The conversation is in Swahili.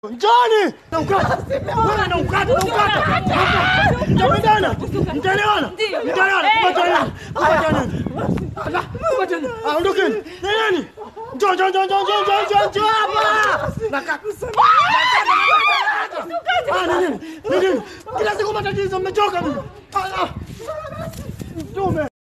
Njoni! Naukata! Wewe naukata! Mtapendana! Mtaelewana! Mtaelewana! Kupatana! Ondokeni! Nani? Njoo hapa! Nini? Kila siku matatizo mmechoka mimi. Mtume!